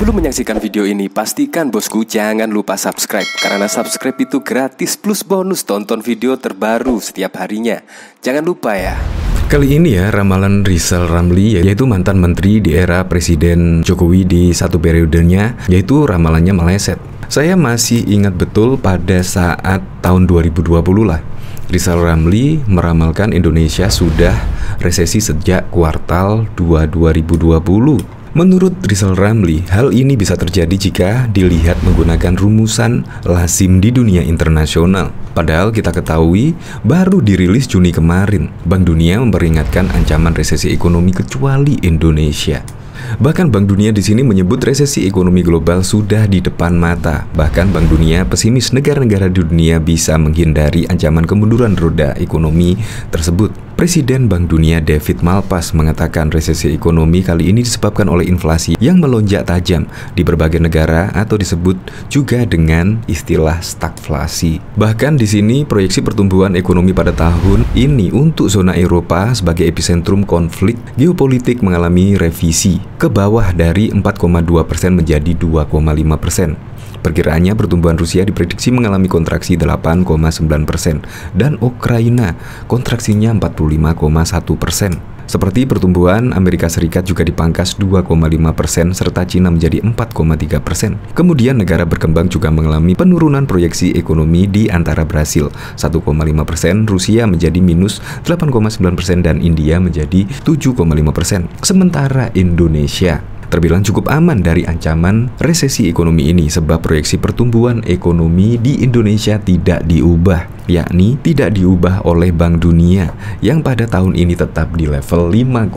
Sebelum menyaksikan video ini, pastikan bosku jangan lupa subscribe. Karena subscribe itu gratis plus bonus tonton video terbaru setiap harinya. Jangan lupa ya. Kali ini ya, ramalan Rizal Ramli, yaitu mantan menteri di era Presiden Jokowi di satu periodenya, yaitu ramalannya meleset. Saya masih ingat betul pada saat tahun 2020 lah, Rizal Ramli meramalkan Indonesia sudah resesi sejak kuartal 2 2020. Menurut Rizal Ramli, hal ini bisa terjadi jika dilihat menggunakan rumusan lazim di dunia internasional. Padahal kita ketahui, baru dirilis Juni kemarin, Bank Dunia memperingatkan ancaman resesi ekonomi kecuali Indonesia. Bahkan Bank Dunia di sini menyebut resesi ekonomi global sudah di depan mata. Bahkan Bank Dunia pesimis negara-negara di dunia bisa menghindari ancaman kemunduran roda ekonomi tersebut. Presiden Bank Dunia David Malpass mengatakan resesi ekonomi kali ini disebabkan oleh inflasi yang melonjak tajam di berbagai negara atau disebut juga dengan istilah stagflasi. Bahkan di sini proyeksi pertumbuhan ekonomi pada tahun ini untuk zona Eropa sebagai epicentrum konflik geopolitik mengalami revisi ke bawah dari 4,2% menjadi 2,5%. Perkiraannya pertumbuhan Rusia diprediksi mengalami kontraksi 8,9% dan Ukraina kontraksinya 45,1%. Seperti pertumbuhan Amerika Serikat juga dipangkas 2,5% serta Cina menjadi 4,3%. Kemudian negara berkembang juga mengalami penurunan proyeksi ekonomi di antara Brasil 1,5%, Rusia menjadi minus 8,9% dan India menjadi 7,5%. Sementara Indonesia terbilang cukup aman dari ancaman resesi ekonomi ini sebab proyeksi pertumbuhan ekonomi di Indonesia tidak diubah, yakni tidak diubah oleh Bank Dunia yang pada tahun ini tetap di level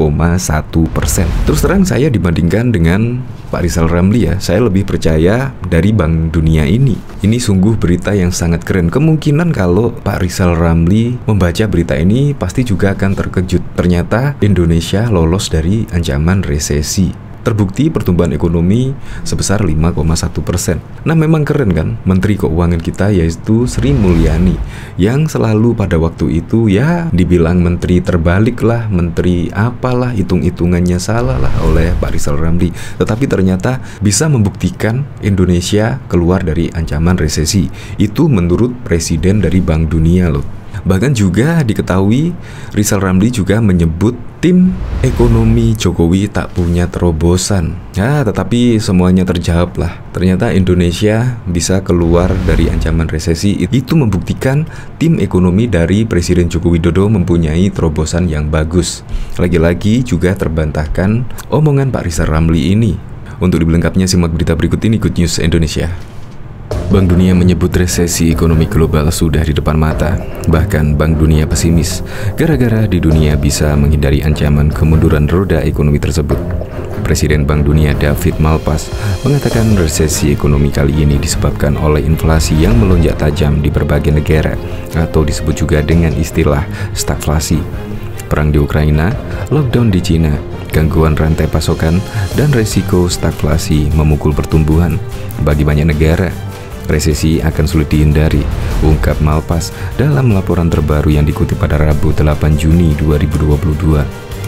5,1%. Terus terang saya dibandingkan dengan Pak Rizal Ramli ya, saya lebih percaya dari Bank Dunia ini. Ini sungguh berita yang sangat keren. Kemungkinan kalau Pak Rizal Ramli membaca berita ini pasti juga akan terkejut. Ternyata Indonesia lolos dari ancaman resesi. Terbukti pertumbuhan ekonomi sebesar 5,1%. Nah memang keren kan Menteri Keuangan kita yaitu Sri Mulyani yang selalu pada waktu itu ya dibilang menteri terbalik lah, menteri apalah, hitung-hitungannya salah lah oleh Pak Rizal Ramli. Tetapi ternyata bisa membuktikan Indonesia keluar dari ancaman resesi. Itu menurut Presiden dari Bank Dunia loh. Bahkan juga diketahui Rizal Ramli juga menyebut tim ekonomi Jokowi tak punya terobosan. Ya, tetapi semuanya terjawab lah. Ternyata Indonesia bisa keluar dari ancaman resesi. Itu membuktikan tim ekonomi dari Presiden Joko Widodo mempunyai terobosan yang bagus. Lagi-lagi juga terbantahkan omongan Pak Rizal Ramli ini. Untuk lebih lengkapnya simak berita berikut ini, Good News Indonesia. Bank Dunia menyebut resesi ekonomi global sudah di depan mata. Bahkan Bank Dunia pesimis gara-gara di dunia bisa menghindari ancaman kemunduran roda ekonomi tersebut. Presiden Bank Dunia David Malpass mengatakan resesi ekonomi kali ini disebabkan oleh inflasi yang melonjak tajam di berbagai negara atau disebut juga dengan istilah stagflasi. Perang di Ukraina, lockdown di Cina, gangguan rantai pasokan, dan resiko stagflasi memukul pertumbuhan bagi banyak negara. Resesi akan sulit dihindari, ungkap Malpass dalam laporan terbaru yang dikutip pada Rabu 8 Juni 2022.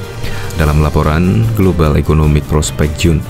Dalam laporan Global Economic Prospect June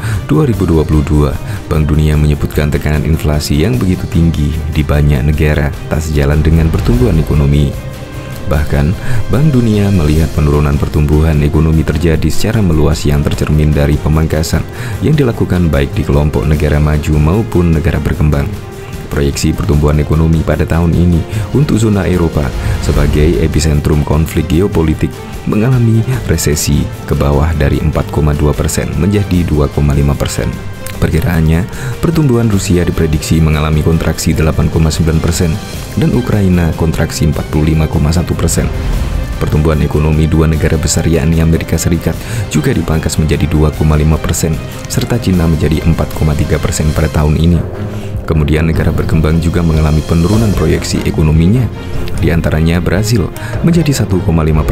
2022, Bank Dunia menyebutkan tekanan inflasi yang begitu tinggi di banyak negara tak sejalan dengan pertumbuhan ekonomi. Bahkan, Bank Dunia melihat penurunan pertumbuhan ekonomi terjadi secara meluas yang tercermin dari pemangkasan yang dilakukan baik di kelompok negara maju maupun negara berkembang. Proyeksi pertumbuhan ekonomi pada tahun ini untuk zona Eropa sebagai epicentrum konflik geopolitik mengalami resesi ke bawah dari 4,2% menjadi 2,5%. Perkiraannya, pertumbuhan Rusia diprediksi mengalami kontraksi 8,9% dan Ukraina kontraksi 45,1%. Pertumbuhan ekonomi dua negara besar yakni Amerika Serikat juga dipangkas menjadi 2,5% serta Cina menjadi 4,3% pada tahun ini. Kemudian negara berkembang juga mengalami penurunan proyeksi ekonominya. Di antaranya Brasil menjadi 1,5%,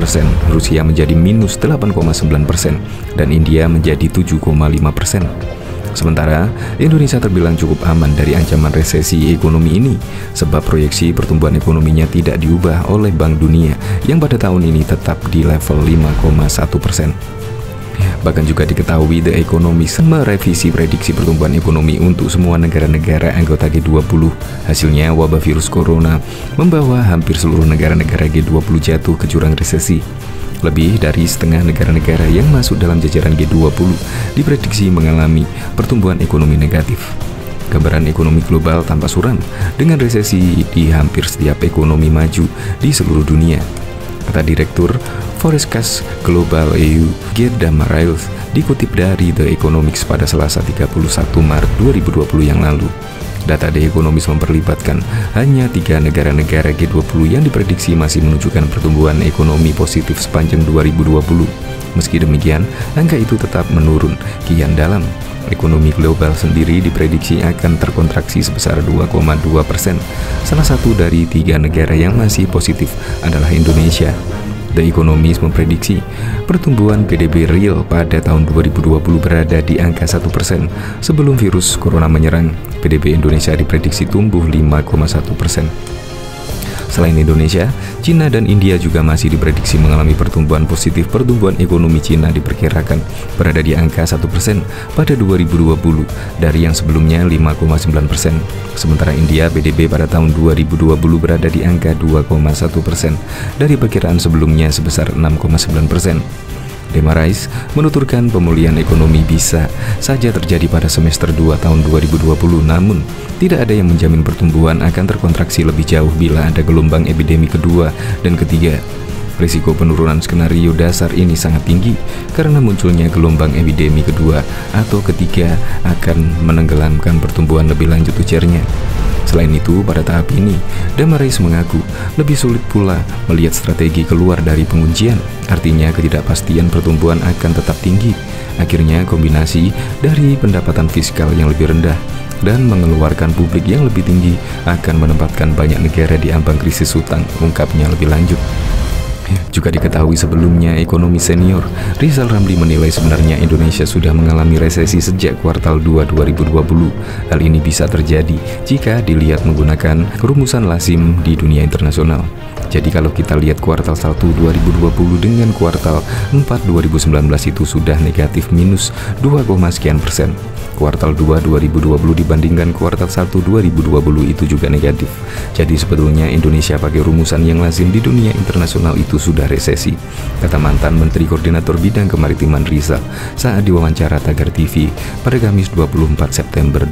Rusia menjadi minus 8,9%, dan India menjadi 7,5%. Sementara Indonesia terbilang cukup aman dari ancaman resesi ekonomi ini sebab proyeksi pertumbuhan ekonominya tidak diubah oleh Bank Dunia yang pada tahun ini tetap di level 5,1%. Bahkan juga diketahui The Economist merevisi prediksi pertumbuhan ekonomi untuk semua negara-negara anggota G20. Hasilnya, wabah virus corona membawa hampir seluruh negara-negara G20 jatuh ke jurang resesi. Lebih dari setengah negara-negara yang masuk dalam jajaran G20 diprediksi mengalami pertumbuhan ekonomi negatif. Gambaran ekonomi global tampak suram dengan resesi di hampir setiap ekonomi maju di seluruh dunia, kata Direktur Forecast Global EU Geert Damariels dikutip dari The Economist pada Selasa 31 Maret 2020 yang lalu. Data The Economist memperlibatkan hanya 3 negara-negara G20 yang diprediksi masih menunjukkan pertumbuhan ekonomi positif sepanjang 2020. Meski demikian, angka itu tetap menurun kian dalam. Ekonomi global sendiri diprediksi akan terkontraksi sebesar 2,2%. Salah satu dari 3 negara yang masih positif adalah Indonesia. The Economist memprediksi pertumbuhan PDB real pada tahun 2020 berada di angka 1%. Sebelum virus corona menyerang, PDB Indonesia diprediksi tumbuh 5,1%. Selain Indonesia, Cina dan India juga masih diprediksi mengalami pertumbuhan positif. Pertumbuhan ekonomi Cina diperkirakan berada di angka 1% pada 2020 dari yang sebelumnya 5,9%. Sementara India PDB pada tahun 2020 berada di angka 2,1% dari perkiraan sebelumnya sebesar 6,9%. Damariels menuturkan pemulihan ekonomi bisa saja terjadi pada semester 2 tahun 2020, namun tidak ada yang menjamin pertumbuhan akan terkontraksi lebih jauh bila ada gelombang epidemi kedua dan ketiga. Risiko penurunan skenario dasar ini sangat tinggi karena munculnya gelombang epidemi kedua atau ketiga akan menenggelamkan pertumbuhan lebih lanjut, ujarnya. Selain itu, pada tahap ini, Damariels mengaku lebih sulit pula melihat strategi keluar dari penguncian. Artinya, ketidakpastian pertumbuhan akan tetap tinggi. Akhirnya, kombinasi dari pendapatan fiskal yang lebih rendah dan mengeluarkan publik yang lebih tinggi akan menempatkan banyak negara di ambang krisis hutang, ungkapnya lebih lanjut. Juga diketahui sebelumnya, ekonomi senior Rizal Ramli menilai sebenarnya Indonesia sudah mengalami resesi sejak kuartal 2 2020. Hal ini bisa terjadi jika dilihat menggunakan rumusan lazim di dunia internasional. Jadi kalau kita lihat kuartal 1 2020 dengan kuartal 4 2019 itu sudah negatif minus 2, sekian persen. Kuartal 2 2020 dibandingkan kuartal 1 2020 itu juga negatif. Jadi sebetulnya Indonesia pakai rumusan yang lazim di dunia internasional itu sudah resesi, kata mantan Menteri Koordinator Bidang Kemaritiman Rizal saat diwawancara Tagar TV pada Kamis 24 September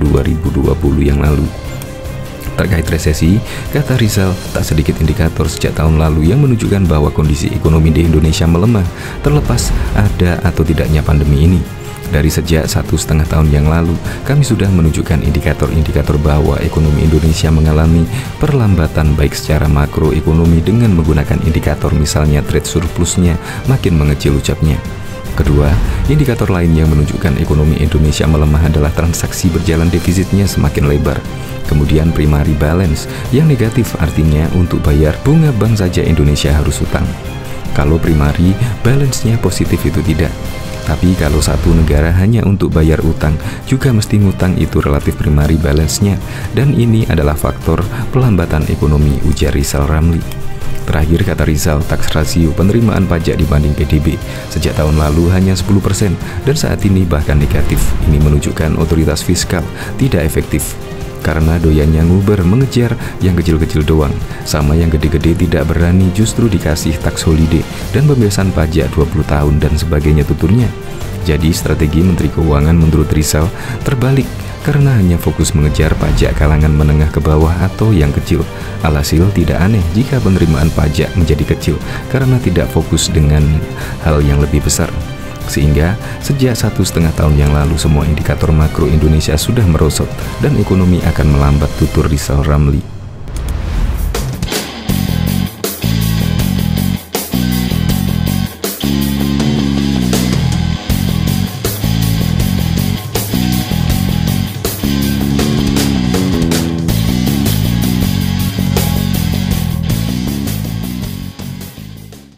2020 yang lalu. Terkait resesi, kata Rizal, tak sedikit indikator sejak tahun lalu yang menunjukkan bahwa kondisi ekonomi di Indonesia melemah, terlepas ada atau tidaknya pandemi ini. Dari sejak 1,5 tahun yang lalu, kami sudah menunjukkan indikator-indikator bahwa ekonomi Indonesia mengalami perlambatan baik secara makroekonomi dengan menggunakan indikator misalnya trade surplusnya makin mengecil, ucapnya. Kedua, indikator lain yang menunjukkan ekonomi Indonesia melemah adalah transaksi berjalan defisitnya semakin lebar. Kemudian primary balance yang negatif, artinya untuk bayar bunga bank saja Indonesia harus hutang. Kalau primary balance-nya positif itu tidak. Tapi kalau satu negara hanya untuk bayar utang, juga mesti ngutang, itu relatif primary balance-nya. Dan ini adalah faktor pelambatan ekonomi, ujar Rizal Ramli. Terakhir, kata Rizal, tax rasio penerimaan pajak dibanding PDB sejak tahun lalu hanya 10% dan saat ini bahkan negatif. Ini menunjukkan otoritas fiskal tidak efektif karena doyannya nguber mengejar yang kecil-kecil doang, sama yang gede-gede tidak berani justru dikasih tax holiday dan pembebasan pajak 20 tahun dan sebagainya, tuturnya. Jadi strategi Menteri Keuangan menurut Rizal terbalik karena hanya fokus mengejar pajak kalangan menengah ke bawah atau yang kecil. Alhasil tidak aneh jika penerimaan pajak menjadi kecil karena tidak fokus dengan hal yang lebih besar. Sehingga sejak 1,5 tahun yang lalu semua indikator makro Indonesia sudah merosot dan ekonomi akan melambat, tutur Rizal Ramli.